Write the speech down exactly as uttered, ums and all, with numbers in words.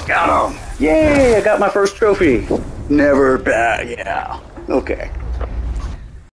Got him! Yay! I got my first trophy. Never bad. Yeah. Okay.